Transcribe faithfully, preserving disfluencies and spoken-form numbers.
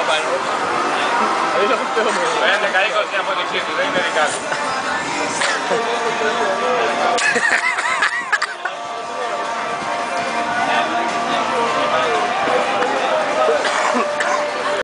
πάνω. Δεν είναι καλή κοστιά από τη ψήφη, δεν είναι δικά του.